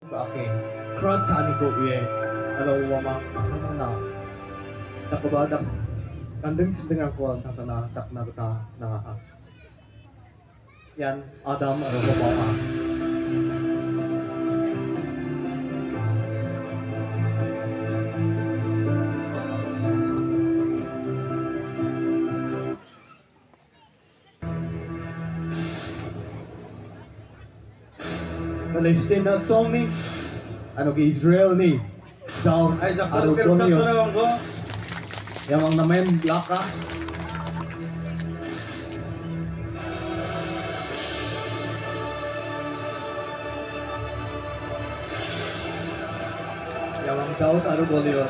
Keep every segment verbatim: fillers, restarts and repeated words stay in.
akin kerajaan ko uye kalau wama na tak kebadak kandeng sedang ko ang takana tak nagta nangaha yan Adam ano wama Palestina song ni ano ke Israel ni daw Ay, sa ano Parker, ko niyo sa ko. yang ang namen laka yang ang daw ano ko niyo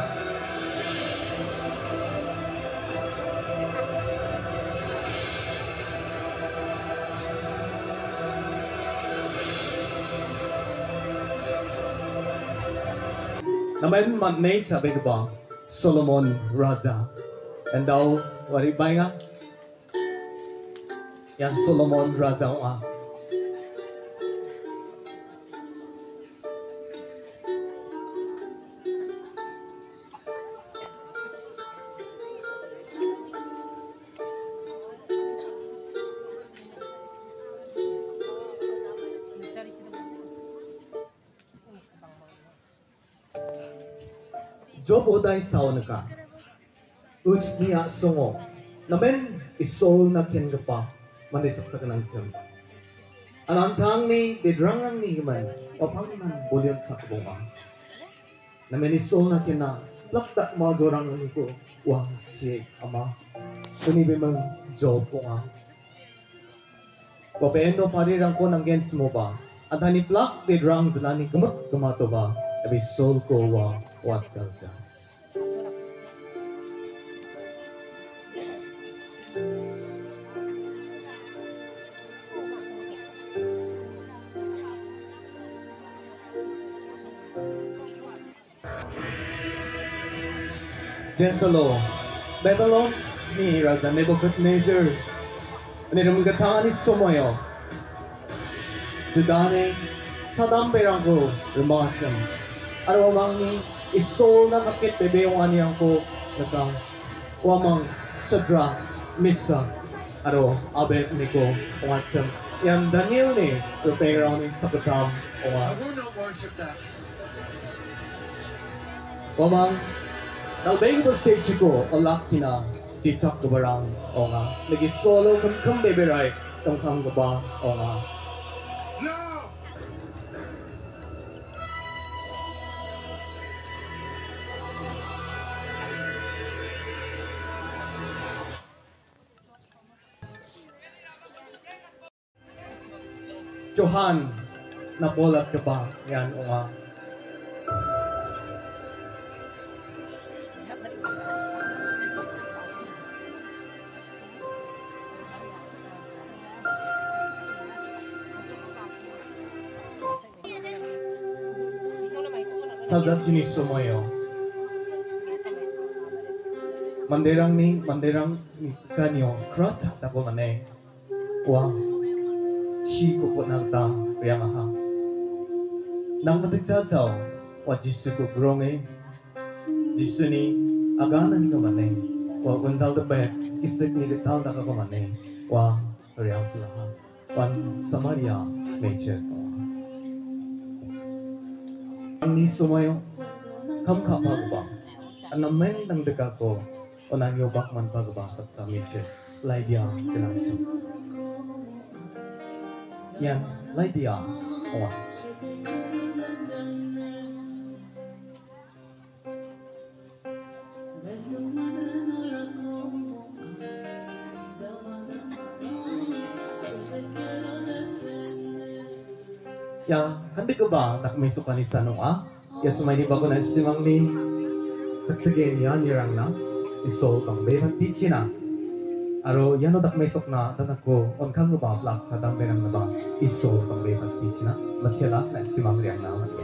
namen magnate sabi ko ba Solomon Raja and daw wari ba nga yan Solomon Raja ah Job oday saon ka uts niya songo namen isol na ken pa manisak sa kanang jam anantang ni bidrangang ni man opang man bolyon sa kubonga namen isol na ken na lakdak mo jorang ni ko wa si ama kuni bimang Job ko nga kopendo parirang ko ng gens mo ba at hani plak bidrang zanani gamot gamato ba abi sol ko wa wat kalja Jensalo Babylon ni Raja Nebuchadnezzar ni rumgatangan ni Somoyo Dudane Tadamberang ko rumakasam Arawamang ni isol na kakit bebeyong aniyang ko Natang wamang sadra misa Aro abet ni ko Umatsam Yang Daniel ni Ruperang ni Sakatam I will not worship that. Wamang Nalbay ko stage ko alak kina titak ko barang o nga lagi solo kan kam beberay tong kang ba o nga No! Johan napolat ka ba yan o nga Sajatsini sumoyo Manderang ni Manderang ni kanyo Kratsa tako mane Wa Chi ko po nagta Riyang aha Nang matigtataw Wa jisu ko gronge Jisu ni Aganan ka mane Wa undal da bet Isik ni gital na ka mane Wa Riyang tulaha Wan Samaria Meche ni sumayo kam ka pagba anamen nang deka ko onan yo bakman pagba sak sa meche laidia kenang su yan laidia owa ya kandi ka ba nakmiso ka ni Sanong ah ya sumay di ba ko na simang ni tagsagin yan nirang na isol kang beban tichi na aro yano dakmisok na tanak ko on kang ba plak sa dambe nang na ba isol kang beban tichi na matya na simang riang na